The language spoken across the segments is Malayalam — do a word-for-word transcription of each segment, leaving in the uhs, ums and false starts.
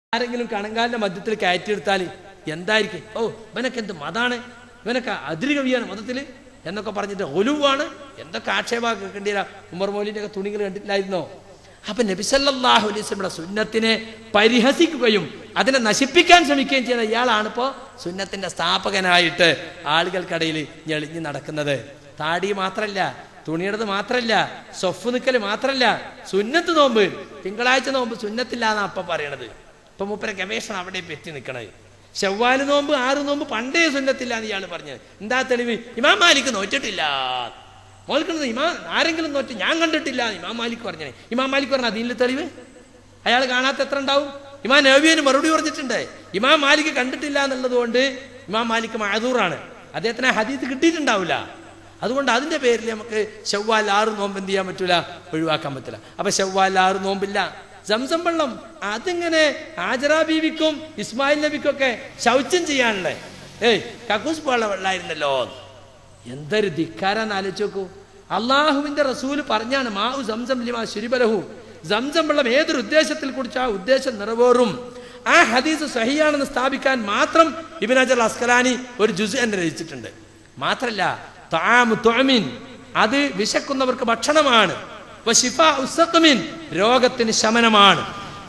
ആരെങ്കിലും കണങ്കാലിന്റെ മധ്യത്തിൽ കയറ്റിയെടുത്താൽ എന്തായിരിക്കും? ഓ ഇവനൊക്കെ എന്ത് മതാണ്, ഇവനൊക്കെ അതിര് കവിയാണ് മതത്തിൽ എന്നൊക്കെ പറഞ്ഞിട്ട് ഒലുവാണ്, എന്തൊക്കെ ആക്ഷേപം കേൾക്കേണ്ടിയില്ല. ഉമർ മൗലിന്റെ ഒക്കെ തുണികൾ കണ്ടിട്ടില്ലായിരുന്നോ? അപ്പൊ നബി സല്ലല്ലാഹു അലൈഹി വസല്ലമയുടെ സുന്നത്തിനെ പരിഹസിക്കുകയും അതിനെ നശിപ്പിക്കാൻ ശ്രമിക്കുകയും ചെയ്യുന്ന ഇയാളാണ് ഇപ്പോ സുന്നത്തിന്റെ സ്ഥാപകനായിട്ട് ആളുകൾക്കിടയിൽ ഞെളിഞ്ഞ് നടക്കുന്നത്. താടി മാത്രല്ല, തുണിയെടുത്ത് മാത്രല്ല, സൊഫ് നിക്കല് മാത്രല്ല, സുന്നത്ത് നോമ്പ്, തിങ്കളാഴ്ച നോമ്പ് സുന്നത്തില്ലാന്നാ അപ്പൊ പറയണത്. ഇപ്പൊ മൂപ്പര ഗവേഷണം അവിടെ എത്തി നിൽക്കണത്. ശവ്വാല് നോമ്പ് ആറ് നോമ്പ് പണ്ടേ സുന്നത്തില്ല എന്ന് ഇയാൾ പറഞ്ഞത്. എന്താ തെളിവ്? ഇമാം മാലിക് നോറ്റിട്ടില്ല. മോൽക്കുന്നത് ഇമാം ആരെങ്കിലും നോറ്റ് ഞാൻ കണ്ടിട്ടില്ല ഇമാം മാലിക് പറഞ്ഞേ. ഇമാം മാലിക് പറഞ്ഞ അതിൻ്റെ തെളിവ് അയാൾ കാണാത്ത എത്ര ഉണ്ടാവും? ഇമാം നബവിന് മറുപടി പറഞ്ഞിട്ടുണ്ട്. ഇമാം മാലിക് കണ്ടിട്ടില്ല എന്നുള്ളത് കൊണ്ട് ഇമാം മാലിക് മഅദൂറാണ്, അദ്ദേഹത്തിന് ഹദീസ് കിട്ടിയിട്ടുണ്ടാവില്ല. അതുകൊണ്ട് അതിന്റെ പേരിൽ നമുക്ക് ശവ്വാൽ ആറ് നോമ്പ് എന്ത് ചെയ്യാൻ പറ്റൂല, ഒഴിവാക്കാൻ പറ്റില്ല. അപ്പൊ ശവ്വാൽ ആറ് നോമ്പില്ല. സംസം വെള്ളം അതിങ്ങനെ ആജറ ബീവിക്കും ഇസ്മായിൽ നബിക്കും ഒക്കെ ശൗചം ചെയ്യാനുള്ളേ. ഏയ് കക്കൂസ് പോലുള്ള വെള്ളമായിരുന്നല്ലോ. എന്തൊരു ധിക്കാരാന്ന് ആലോചിച്ച് നോക്കൂ. അള്ളാഹുവിന്റെ റസൂല് പറഞ്ഞാണ് മാഉ സംസം ലിമാ ശുരിബലഹു, സംസം വെള്ളം ഏതൊരു ഉദ്ദേശത്തിൽ കുടിച്ചാൽ ആ ഉദ്ദേശം നിറവേറും. ആ ഹദീസ് സഹിയാണെന്ന് സ്ഥാപിക്കാൻ മാത്രം ഇബ്നു ഹജർ അസ്കലാനി ഒരു ജുസ് തന്നെ രചിച്ചിട്ടുണ്ട്. മാത്രല്ല തആമു തുഅമിൻ, അത് വിശക്കുന്നവർക്ക് ഭക്ഷണമാണ്. വശിഫാഉ സഖമിൻ, രോഗത്തിന് ശമനമാണ്.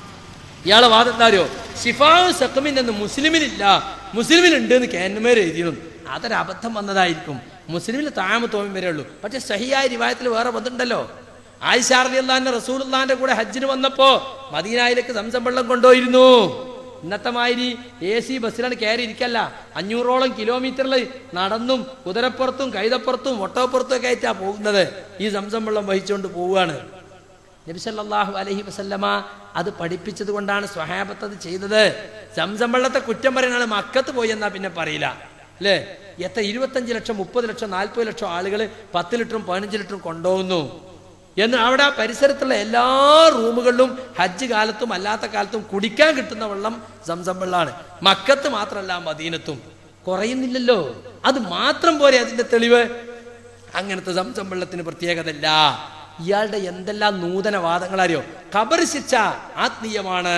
ഇയാളെ വാദം എന്താ? ശിഫാഉ സഖമിൻ എന്ന് മുസ്ലിമിനില്ല, മുസ്ലിമിനുണ്ട് എന്ന് കേന്മേർ എഴുതിയിരുന്നു. അതൊരു അബദ്ധം വന്നതായിരിക്കും. മുസ്ലിമിൽ തആമു തുഅമിൻ വരെ ഉള്ളൂ. പക്ഷെ സഹിയായ റിവായത്തിൽ വേറെ വന്നിട്ടുണ്ടല്ലോ. ആയിഷ റളിയല്ലാഹു അൻഹ റസൂലുള്ളാഹിന്റെ കൂടെ ഹജ്ജിന് വന്നപ്പോ മദീനയിലേക്ക് സംസം വെള്ളം കൊണ്ടുപോയിരുന്നു. ഇന്നത്തെ മാതിരി എ സി ബസ്സിലാണ് കയറി ഇരിക്കല്ല, അഞ്ഞൂറോളം കിലോമീറ്ററിൽ നടന്നും കുതിരപ്പുറത്തും കൈതപ്പുറത്തും ഒട്ടകപ്പുറത്തും ഒക്കെ ആയിട്ടാ പോകുന്നത്. ഈ സംസം വെള്ളം വഹിച്ചുകൊണ്ട് പോവുകയാണ്. നബി സല്ലല്ലാഹു അലൈഹി വസല്ലമ അത് പഠിപ്പിച്ചത് കൊണ്ടാണ് സ്വഹാബത്ത് അത് ചെയ്തത്. സംസം വെള്ളത്തെ കുറ്റം പറയുന്ന മക്കത്ത് പോയി എന്നാ പിന്നെ പറയില്ല അല്ലേ? എത്ര ഇരുപത്തഞ്ച് ലക്ഷം മുപ്പത് ലക്ഷം നാൽപ്പത് ലക്ഷം ആളുകൾ പത്ത് ലിറ്ററും പതിനഞ്ച് ലിറ്ററും കൊണ്ടുപോകുന്നു എന്ന് അവിടെ ആ പരിസരത്തുള്ള എല്ലാ റൂമുകളിലും ഹജ്ജ് കാലത്തും അല്ലാത്ത കാലത്തും കുടിക്കാൻ കിട്ടുന്ന വെള്ളം സംസം വെള്ളമാണ്. മക്കത്ത് മാത്രമല്ല മദീനത്തും. കുറയുന്നില്ലല്ലോ. അത് മാത്രം പോരെ അതിന്റെ തെളിവ്. അങ്ങനത്തെ സംസം വെള്ളത്തിന് പ്രത്യേകതയില്ല. ഇയാളുടെ എന്തെല്ലാം നൂതന വാദങ്ങൾ അറിയോ? ഖബർ ശിക്ഷ ആത്മീയമാണ്,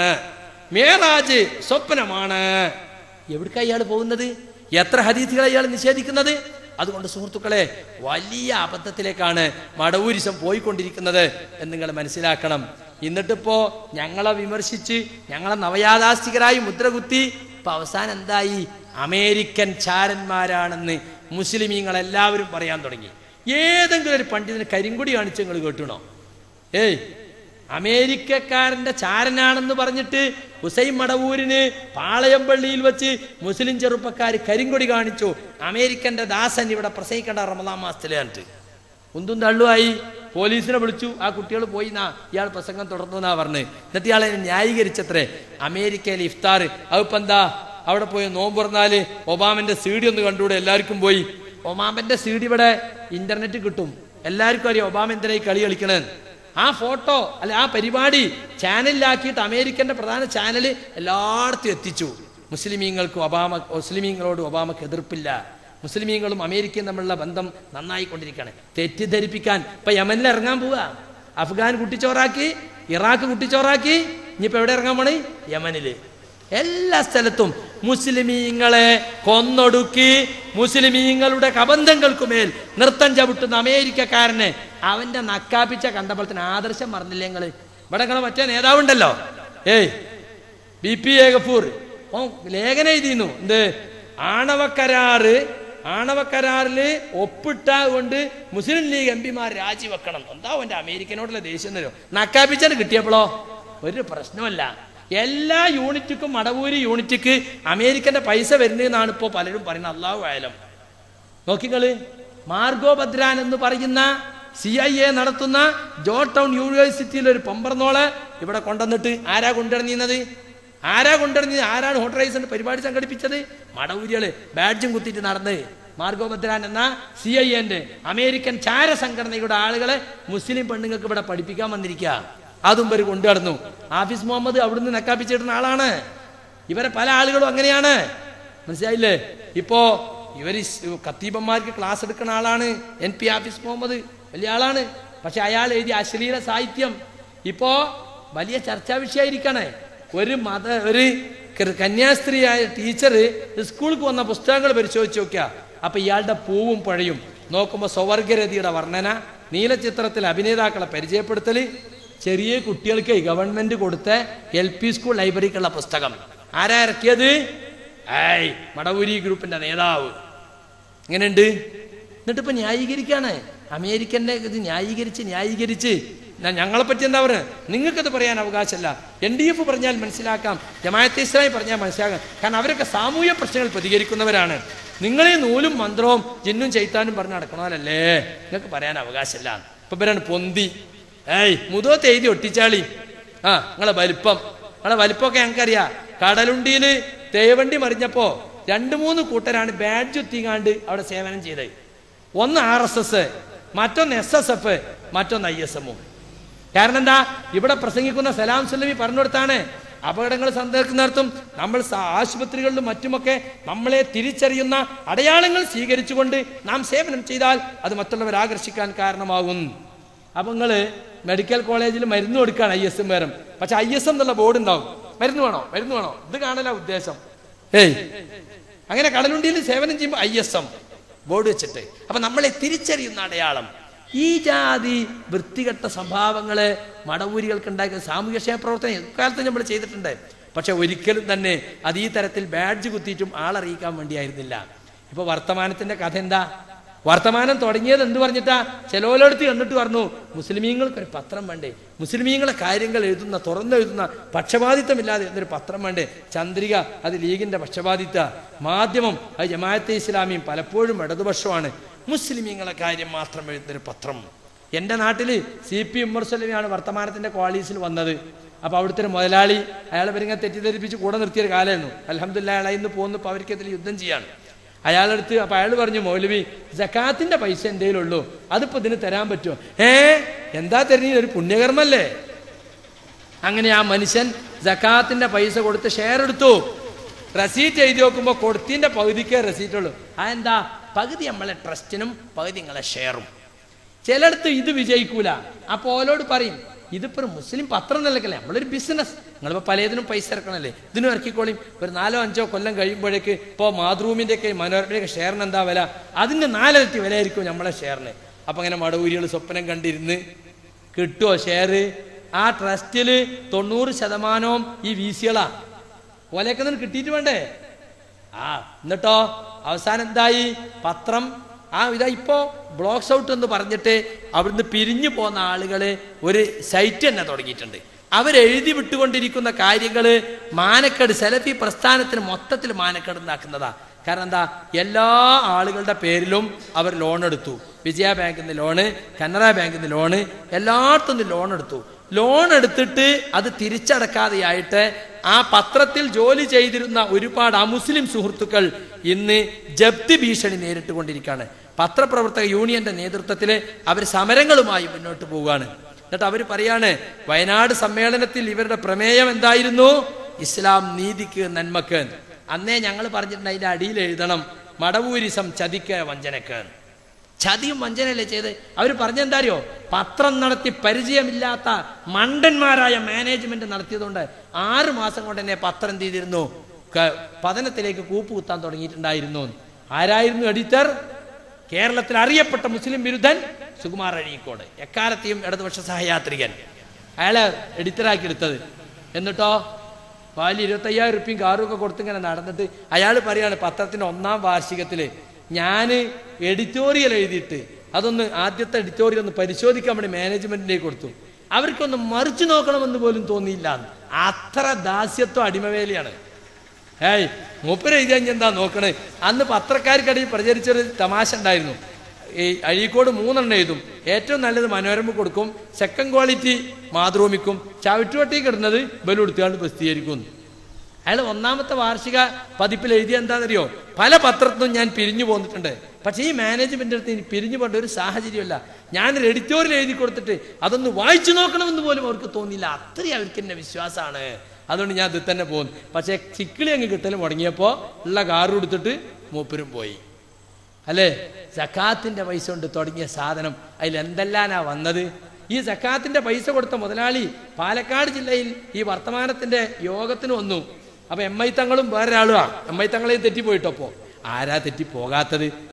മേറാജ് സ്വപ്നമാണ്. എവിടേക്കാ ഇയാൾ പോകുന്നത്? എത്ര ഹദീസുകളെ ഇയാൾ നിഷേധിക്കുന്നത്? അതുകൊണ്ട് സുഹൃത്തുക്കളെ, വലിയ അബദ്ധത്തിലേക്കാണ് മടവൂരിസം പോയിക്കൊണ്ടിരിക്കുന്നത് എന്ന് നിങ്ങൾ മനസ്സിലാക്കണം. എന്നിട്ടിപ്പോ ഞങ്ങളെ വിമർശിച്ച് ഞങ്ങളെ നവയാഥാസ്ഥികരായി മുദ്രകുത്തി ഇപ്പൊ അവസാനം എന്തായി? അമേരിക്കൻ ചാരന്മാരാണെന്ന് മുസ്ലിമീങ്ങൾ എല്ലാവരും പറയാൻ തുടങ്ങി. ഏതെങ്കിലും ഒരു പണ്ഡിതന് കരിങ്കൊടി കാണിച്ച് നിങ്ങൾ കേട്ടണോ? ഏയ് അമേരിക്കക്കാരന്റെ ചാരനാണെന്ന് പറഞ്ഞിട്ട് ഹുസൈൻ മടവൂരിന് പാളയംപള്ളിയിൽ വെച്ച് മുസ്ലിം ചെറുപ്പക്കാർ കരിങ്കൊടി കാണിച്ചു. അമേരിക്കന്റെ ദാസൻ ഇവിടെ പ്രസംഗിക്കേണ്ട റമദാൻ മാസത്തിലെ കണ്ടിട്ട് ഉന്തും തള്ളുമായി പോലീസിനെ വിളിച്ചു. ആ കുട്ടികൾ പോയി നാ ഇയാൾ പ്രസംഗം തുടർന്നു എന്നാ പറഞ്ഞ്. എന്നിട്ട് ഇയാളെ ന്യായീകരിച്ചത്രേ. അമേരിക്കയിൽ ഇഫ്താർ അതിപ്പോ എന്താ, അവിടെ പോയി നോമ്പ് തുറന്നാല് ഒബാമന്റെ സീഡി ഒന്ന് കണ്ടുകൂടെ? എല്ലാവർക്കും പോയി. ഒബാമന്റെ സീഡി ഇവിടെ ഇന്റർനെറ്റ് കിട്ടും, എല്ലാവർക്കും അറിയാം ഒബാമ എന്തിനായി കളി കളിക്കണത്. ആ ഫോട്ടോ അല്ല ആ പരിപാടി ചാനലിലാക്കിയിട്ട് അമേരിക്കന്റെ പ്രധാന ചാനൽ എല്ലായിടത്തും എത്തിച്ചു. മുസ്ലിമീങ്ങൾക്ക് ഒബാമ മുസ്ലിമീങ്ങളോട് ഒബാമക്ക് എതിർപ്പില്ല, മുസ്ലിമീങ്ങളും അമേരിക്കയും തമ്മിലുള്ള ബന്ധം നന്നായിക്കൊണ്ടിരിക്കുകയാണ്. തെറ്റിദ്ധരിപ്പിക്കാൻ ഇപ്പൊ യമനിൽ ഇറങ്ങാൻ പോവുക. അഫ്ഗാൻ കുട്ടിച്ചോറാക്കി, ഇറാഖ് കുട്ടിച്ചോറാക്കി, ഇനിയിപ്പോ എവിടെ ഇറങ്ങാൻ പോണേ? യമനില്. എല്ലാ സ്ഥലത്തും മുസ്ലിമീങ്ങളെ കൊന്നൊടുക്കി മുസ്ലിമീങ്ങളുടെ കബന്ധങ്ങൾക്കുമേൽ നൃത്തം ചവിട്ടുന്ന അമേരിക്കക്കാരനെ അവന്റെ നക്കാപ്പിച്ച കണ്ടപ്പോഴത്തിന് ആദർശം മറന്നില്ലേ നിങ്ങള്? ഇവിടെ നിങ്ങളെ മറ്റേ നേതാവുണ്ടല്ലോ, ഏയ് ബി പി എ ഗഫൂർ, ഓ ലേഖനം എഴുതിയിരുന്നു. എന്ത് ആണവക്കരാറ് ആണവക്കരാറില് ഒപ്പിട്ട കൊണ്ട് മുസ്ലിം ലീഗ് എം പിമാർ രാജിവെക്കണം. എന്താ എന്റെ അമേരിക്കനോടുള്ള ദേഷ്യം തരും. നക്കാപ്പിച്ചാണ് കിട്ടിയപ്പോഴോ ഒരു പ്രശ്നമല്ല. എല്ലാ യൂണിറ്റിക്കും മടവൂരി യൂണിറ്റിക്ക് അമേരിക്കന്റെ പൈസ വരുന്നതെന്നാണ് ഇപ്പോൾ പലരും പറയുന്നത്. അള്ളാഹു ആയാലും നോക്കിങ്ങള്, മാർഗോ ബദ്രാൻ എന്ന് പറയുന്ന സി ഐ എ നടത്തുന്ന ജോർജ് ടൗൺ യൂണിവേഴ്സിറ്റിയിൽ ഒരു പമ്പർന്നോള് ഇവിടെ കൊണ്ടുവന്നിട്ട് ആരാ കൊണ്ടുവരുന്നത്? ആരാ കൊണ്ടുവരുന്നത്? ആരാണ് ഹോട്ട് റൈസിന്റെ പരിപാടി സംഘടിപ്പിച്ചത്? മടവൂരികള് ബാഡ്ജും കുത്തിയിട്ട് നടന്ന് മാർഗോ ബദ്രാൻ എന്ന സി ഐ എന്റെ അമേരിക്കൻ ചാര സംഘടനയുടെ ആളുകളെ മുസ്ലിം പെണ്ണുങ്ങൾക്ക് ഇവിടെ പഠിപ്പിക്കാൻ വന്നിരിക്കുക. അതും ഇവർ കൊണ്ടുവന്നു. ആഫീസ് മുഹമ്മദ് അവിടുന്ന് നക്കാപ്പിച്ചിടുന്ന ആളാണ്. ഇവരെ പല ആളുകളും അങ്ങനെയാണ്, മനസ്സിലായില്ലേ? ഇപ്പോ ഇവർ ഖത്തീബന്മാർക്ക് ക്ലാസ് എടുക്കുന്ന ആളാണ് എൻ പി ആഫീസ് മുഹമ്മദ്, വലിയ ആളാണ്. പക്ഷെ അയാൾ എഴുതിയ അശ്ലീല സാഹിത്യം ഇപ്പോ വലിയ ചർച്ചാ വിഷയമായിരിക്കണേ. ഒരു മത ഒരു കന്യാസ്ത്രീയായ ടീച്ചർ സ്കൂൾക്ക് വന്ന പുസ്തകങ്ങൾ പരിശോധിച്ച് നോക്കുക. അപ്പൊ ഇയാളുടെ പൂവും പഴയും നോക്കുമ്പോൾ സ്വവർഗരതിയുടെ വർണ്ണന, നീലചിത്രത്തിൽ അഭിനേതാക്കളെ പരിചയപ്പെടുത്തല്, ചെറിയ കുട്ടികൾക്ക് ഗവൺമെന്റ് കൊടുത്ത എൽ പി സ്കൂൾ ലൈബ്രറിക്കുള്ള പുസ്തകം. ആരാ ഇറക്കിയത്? ഏയ് മടവൂരി ഗ്രൂപ്പിന്റെ നേതാവ്. ഇങ്ങനെയുണ്ട്. എന്നിട്ടിപ്പോ ന്യായീകരിക്കാണ്. അമേരിക്കന്റെ ഇത് ന്യായീകരിച്ച് ന്യായീകരിച്ച് ഞങ്ങളെ പറ്റി എന്താ പറയുക? നിങ്ങൾക്കത് പറയാൻ അവകാശമല്ല. എൻ ഡി എഫ് പറഞ്ഞാൽ മനസ്സിലാക്കാം, ജമാഅത്തെ ഇസ്ലാമി പറഞ്ഞാൽ മനസ്സിലാക്കാം. കാരണം അവരൊക്കെ സാമൂഹ്യ പ്രശ്നങ്ങൾ പ്രതികരിക്കുന്നവരാണ്. നിങ്ങളീ നൂലും മന്ത്രവും ജിന്നും ചെയ്ത്താനും പറഞ്ഞ് നടക്കണമല്ലേ, നിങ്ങൾക്ക് പറയാൻ അവകാശമില്ല. ഇപ്പൊ ഇവരാണ് പൊന്തി. ഏയ് മുതോത്ത് എഴുതി ഒട്ടിച്ചാളി. ആ നിങ്ങളെ വലിപ്പം നിങ്ങളെ വലിപ്പമൊക്കെ ഞങ്ങൾക്കറിയാം. കടലുണ്ടിയിൽ തേവണ്ടി മറിഞ്ഞപ്പോ രണ്ട് മൂന്ന് കൂട്ടരാണ് ബാഡ്ജ് എത്തിങ്ങാണ്ട് അവിടെ സേവനം ചെയ്തത്. ഒന്ന് ആർ എസ് എസ്, മറ്റൊന്ന് എസ് എസ് എഫ്, മറ്റൊന്ന് ഐ എസ് എമ്മും. കാരണം എന്താ? ഇവിടെ പ്രസംഗിക്കുന്ന സലാം സുല്ലമി പറഞ്ഞു കൊടുത്താണ്, അപകടങ്ങൾ സന്ദർശിക്കുന്നിടത്തും നമ്മൾ ആശുപത്രികളിലും മറ്റുമൊക്കെ നമ്മളെ തിരിച്ചറിയുന്ന അടയാളങ്ങൾ സ്വീകരിച്ചുകൊണ്ട് നാം സേവനം ചെയ്താൽ അത് മറ്റുള്ളവരെ ആകർഷിക്കാൻ കാരണമാകും. അപ്പൊ നിങ്ങള് മെഡിക്കൽ കോളേജിൽ മരുന്ന് കൊടുക്കുകയാണ് ഐ എസ് എം വേറും. പക്ഷെ ഐ എസ് എം എന്നുള്ള ബോർഡ് ഉണ്ടാവും. മരുന്ന് വേണോ മരുന്ന് വേണോ ഇത് കാണല ഉദ്ദേശം. ഏയ് അങ്ങനെ കടലുണ്ടിയിൽ സേവനം ചെയ്യുമ്പോൾ ഐ എസ് എം ബോർഡ് വെച്ചിട്ട് അപ്പൊ നമ്മളെ തിരിച്ചറിയുന്ന അടയാളം. ഈ ജാതി വൃത്തികെട്ട സ്വഭാവങ്ങള് മടവൂരികൾക്ക് ഉണ്ടാക്കിയ സാമൂഹ്യക്ഷേമ പ്രവർത്തനം എക്കാലത്തും നമ്മൾ ചെയ്തിട്ടുണ്ട്. പക്ഷെ ഒരിക്കലും തന്നെ അത് ഈ തരത്തിൽ ബാഡ്ജ് കുത്തിയിട്ടും ആളറിയിക്കാൻ വേണ്ടിയായിരുന്നില്ല. ഇപ്പൊ വർത്തമാനത്തിന്റെ കഥ എന്താ? വർത്തമാനം തുടങ്ങിയത് എന്ത് പറഞ്ഞിട്ടാ? ചെലോലെടുത്ത് എന്നിട്ട് പറഞ്ഞു മുസ്ലിമീങ്ങൾക്ക് ഒരു പത്രം വേണ്ടേ, മുസ്ലിമീങ്ങളെ കാര്യങ്ങൾ എഴുതുന്ന തുറന്നെഴുതുന്ന പക്ഷപാതിത്വമില്ലാതെ എന്നൊരു പത്രം വേണ്ടേ. ചന്ദ്രിക അത് ലീഗിന്റെ പക്ഷപാതിത്വ, മാധ്യമം അത് ജമാഅത്തെ ഇസ്ലാമിയും പലപ്പോഴും ഇടതുപക്ഷമാണ്. മുസ്ലിമീങ്ങളെ കാര്യം മാത്രം എഴുതുന്നൊരു പത്രം. എൻ്റെ നാട്ടില് സി പി ഉമ്മർ സലമിയാണ് വർത്തമാനത്തിന്റെ ക്വാളീസിൽ വന്നത്. അപ്പൊ അവിടുത്തെ ഒരു മുതലാളി അയാളെ പേരിങ്ങനെ തെറ്റിദ്ധരിപ്പിച്ച് കൂടെ നിർത്തിയൊരു കാലമായിരുന്നു. അൽഹംദുലില്ലാഹ് അയാളെ ഇന്ന് പോകുന്നപ്പോൾ അവർക്കെതിരെ യുദ്ധം ചെയ്യാണ്. അയാളെടുത്ത് അപ്പൊ അയാൾ പറഞ്ഞു, മൗലവി സക്കാത്തിന്റെ പൈസ എൻ്റെ കയ്യിലുള്ളൂ, അതിപ്പോ ഇതിന് തരാൻ പറ്റുമോ? ഏ എന്താ തരുന്ന, ഒരു പുണ്യകർമ്മല്ലേ. അങ്ങനെ ആ മനുഷ്യൻ സക്കാത്തിന്റെ പൈസ കൊടുത്ത് ഷെയർ എടുത്തു. റസീറ്റ് എഴുതി നോക്കുമ്പോ കൊടുത്തിന്റെ പകുതിക്കേ റസീറ്റ് ഉള്ളൂ. അതെന്താ? പകുതി നമ്മളെ ട്രസ്റ്റിനും പകുതി നിങ്ങളെ ഷെയറും. ചിലടത്ത് ഇത് വിജയിക്കൂല. അപ്പൊ ഓലോട് പറയും, ഇതിപ്പോ ഒരു മുസ്ലിം പത്രം നിലക്കല്ലേ, നമ്മളൊരു ബിസിനസ്, നിങ്ങളിപ്പോ പലതിനും പൈസ ഇറക്കണല്ലേ, ഇതിനും ഇറക്കിക്കോളിയും. ഒരു നാലോ അഞ്ചോ കൊല്ലം കഴിയുമ്പോഴേക്ക് ഇപ്പോ മാതൃഭൂമിന്റെ ഒക്കെ മനോരമയുടെ ഒക്കെ ഷെയറിന് എന്താ വില, അതിന്റെ നാലിരട്ടി വില ആയിരിക്കും നമ്മളെ ഷെയറിന്. അപ്പൊ അങ്ങനെ മടവൂരികൾ സ്വപ്നം കണ്ടിരുന്ന് കിട്ടുമോ ഷെയർ? ആ ട്രസ്റ്റില് തൊണ്ണൂറ് ശതമാനവും ഈ വീസികളാ. ഓലയൊക്കെ നിന്ന് കിട്ടിയിട്ട് വേണ്ടേ? ആ എന്നിട്ടോ അവസാനം എന്തായി? പത്രം ആ ഇതാ ഇപ്പോ ബ്ലോക്സ് ഔട്ട് എന്ന് പറഞ്ഞിട്ട് അവിടുന്ന് പിരിഞ്ഞു പോകുന്ന ആളുകള് ഒരു സൈറ്റ് തന്നെ തുടങ്ങിയിട്ടുണ്ട്. അവരെഴുതി വിട്ടുകൊണ്ടിരിക്കുന്ന കാര്യങ്ങള് മാനക്കേട്, സലഫി പ്രസ്ഥാനത്തിന് മൊത്തത്തിൽ മാനക്കേട് ഉണ്ടാക്കുന്നതാ. കാരണം എന്താ? എല്ലാ ആളുകളുടെ പേരിലും അവർ ലോൺ എടുത്തു. വിജയ ബാങ്കിൽ നിന്ന് ലോണ്, കനറ ബാങ്കിൽ നിന്ന് ലോണ്, എല്ലായിടത്തുനിന്നും ലോൺ എടുത്തു. ലോൺ എടുത്തിട്ട് അത് തിരിച്ചടക്കാതെയായിട്ട് ആ പത്രത്തിൽ ജോലി ചെയ്തിരുന്ന ഒരുപാട് അമുസ്ലിം സുഹൃത്തുക്കൾ ഇന്ന് ജപ്തി ഭീഷണി നേരിട്ടുകൊണ്ടിരിക്കുകയാണ്. പത്രപ്രവർത്തക യൂണിയന്റെ നേതൃത്വത്തിൽ അവർ സമരങ്ങളുമായി മുന്നോട്ട് പോവുകയാണ്. എന്നിട്ട് അവർ പറയാണ്, വയനാട് സമ്മേളനത്തിൽ ഇവരുടെ പ്രമേയം എന്തായിരുന്നു? ഇസ്ലാം നീതിക്ക് നന്മക്ക്. അന്നേ ഞങ്ങൾ പറഞ്ഞിട്ടുണ്ട് അതിന്റെ അടിയിൽ എഴുതണം മടവൂരിസം ചതിക്ക് വഞ്ചനക്ക്. ചതിയും വഞ്ചനയല്ലേ ചെയ്ത്. അവർ പറഞ്ഞെന്താ അറിയോ? പത്രം നടത്തി പരിചയമില്ലാത്ത മണ്ടന്മാരായ മാനേജ്മെന്റ് നടത്തിയതുകൊണ്ട് ആറ് മാസം കൊണ്ട് തന്നെ പത്രം എന്ത് ചെയ്തിരുന്നു? പതനത്തിലേക്ക് കൂപ്പ് കുത്താൻ തുടങ്ങിയിട്ടുണ്ടായിരുന്നു. ആരായിരുന്നു എഡിറ്റർ? കേരളത്തിൽ അറിയപ്പെട്ട മുസ്ലിം വിരുദ്ധൻ സുകുമാർ അഴീക്കോട്, എക്കാലത്തെയും ഇടതുപക്ഷ സഹയാത്രികൻ. അയാളെ എഡിറ്ററാക്കി എടുത്തത്. എന്നിട്ടോ വലിയ ഇരുപത്തയ്യായിരം റുപ്യയും കാറുമൊക്കെ കൊടുത്തിങ്ങനെ നടന്നിട്ട് അയാൾ പറയാണ്, പത്രത്തിന്റെ ഒന്നാം വാർഷികത്തില് ഞാന് എഡിറ്റോറിയൽ എഴുതിയിട്ട് അതൊന്ന് ആദ്യത്തെ എഡിറ്റോറിയൽ ഒന്ന് പരിശോധിക്കാൻ വേണ്ടി മാനേജ്മെന്റിലേക്ക് കൊടുത്തു. അവർക്കൊന്ന് മറിച്ചു നോക്കണമെന്ന് പോലും തോന്നിയില്ല. അത്ര ദാസ്യത്വം അടിമവേലയാണ്. ഏയ് മൂപ്പര് എഴുതി കഴിഞ്ഞാൽ എന്താ നോക്കണേ? അന്ന് പത്രക്കാർക്കിടയിൽ പ്രചരിച്ചൊരു തമാശ ഉണ്ടായിരുന്നു. ഈ അഴീക്കോട് മൂന്നെണ്ണം എഴുതും. ഏറ്റവും നല്ലത് മനോരമ കൊടുക്കും, സെക്കൻഡ് ക്വാളിറ്റി മാതൃഭൂമിക്കും, ചവിട്ടുവട്ടിക്ക് ഇടുന്നത് ബലുടുത്തുകൊണ്ട് പ്രസിദ്ധീകരിക്കും. അയാൾ ഒന്നാമത്തെ വാർഷിക പതിപ്പിൽ എഴുതിയ എന്താണെന്നറിയോ? പല പത്രത്തിനും ഞാൻ പിരിഞ്ഞു പോന്നിട്ടുണ്ട്, പക്ഷേ ഈ മാനേജ്മെന്റ് അടുത്ത് ഇനി പിരിഞ്ഞു പോകേണ്ട ഒരു സാഹചര്യമല്ല. ഞാനൊരു എഡിറ്റോറിയൽ എഴുതി കൊടുത്തിട്ട് അതൊന്ന് വായിച്ചു നോക്കണമെന്ന് പോലും അവർക്ക് തോന്നിയില്ല. അത്രയും അവർക്ക് എന്നെ വിശ്വാസമാണ്. അതുകൊണ്ട് ഞാൻ ഇതിൽ തന്നെ പോകുന്നു. പക്ഷെ ചിക്കിളി അങ്ങ് കിട്ടൽ മുടങ്ങിയപ്പോ ഉള്ള കാറ് കൊടുത്തിട്ട് മൂപ്പരും പോയി. അല്ലേ? സക്കാത്തിന്റെ പൈസ കൊണ്ട് തുടങ്ങിയ സാധനം അതിൽ എന്തെല്ലാനാ വന്നത്? ഈ സക്കാത്തിന്റെ പൈസ കൊടുത്ത മുതലാളി പാലക്കാട് ജില്ലയിൽ ഈ വർത്തമാനത്തിന്റെ യോഗത്തിന് വന്നു. അപ്പൊ എം ഐ തങ്ങളും വേറൊരാളുമാണ്. എം ഐ തങ്ങളെയും തെറ്റിപ്പോയിട്ടപ്പോ ആരാ തെറ്റിപ്പോകാത്തത്?